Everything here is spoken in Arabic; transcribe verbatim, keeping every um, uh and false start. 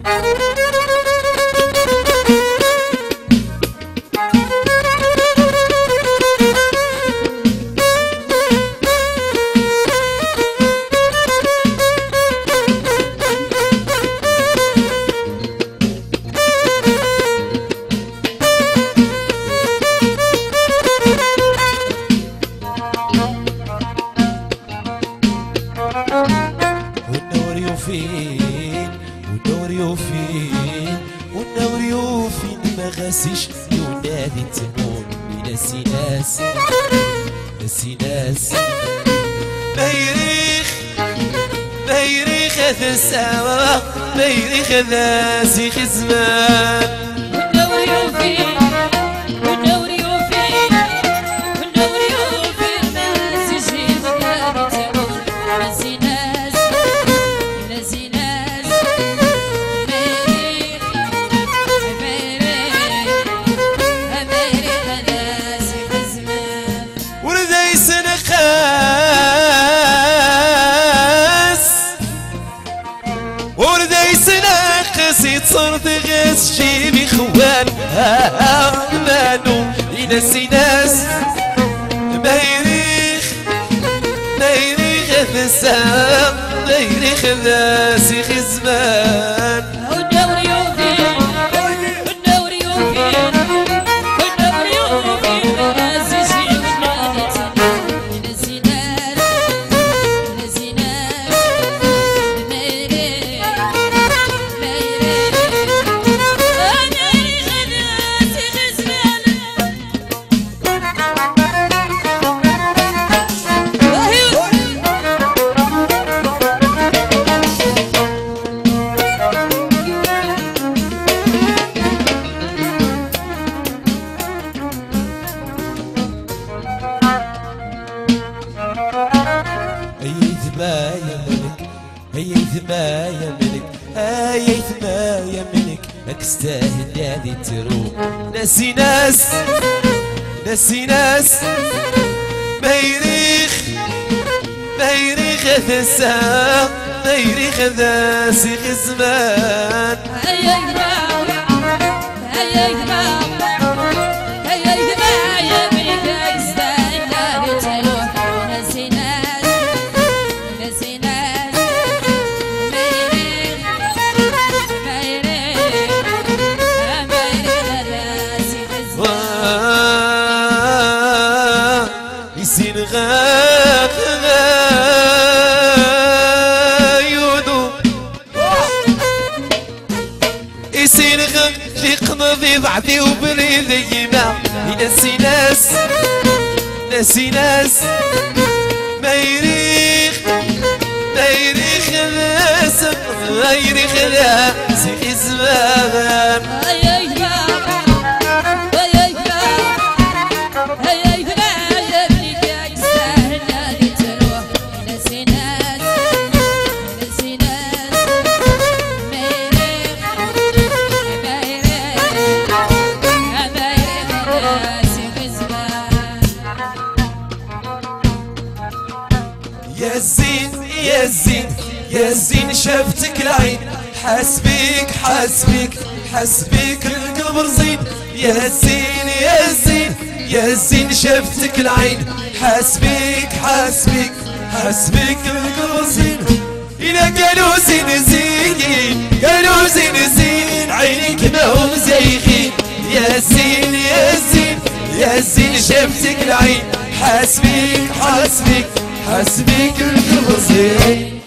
فين ودوري فين ودوري فين ما غاسيش يونادي تمون ناسي ناس ناسي ناس بيريخ بيريخ هذا السوا بيريخ هذا سيخ زمان ودوري فين ودوري فين ودوري فين ما غاسيش يونادي تمون ناسي ناس صرت غاس جيبي خوان مانو ينسي ناس بيريخ بيريخ هذا السام بيريخ هذا سيخ زمان ودوري فين ودوري فين ودوري فين غاسي شي ناسي ناس ناسي ناس هيا ثما يا ملك هيا ثما يا ملك اكستاهل يعني تروح ناسي ناس ناسي ناس بيريخ بيريخ هذا الساعة بيريخ هذا سيخ زمان هيا ثما هيا ثما هيا ثما يا ملك اكستاهل يعني تروح ناسي ناس ناسي ناس يسين غاق غايودو يسين غاق في قنضي بعدي وبريدي ما ينسي ناس ناسي ناس ما يريخ ما يريخ ناس ما يريخ ناس في زمان يا زين يا زين يا زين شفتك العين حسبيك حسبيك حسبيك القلب رزين يا زين يا زين يا زين شفتك العين حسبيك حسبيك حسبيك القلب رزين إلا قالوا زين زين قالوا زين زين عينيك ما هم زايغين يا زين يا زين يا زين شفتك العين حسبيك حسبيك حسبيك القلب رزين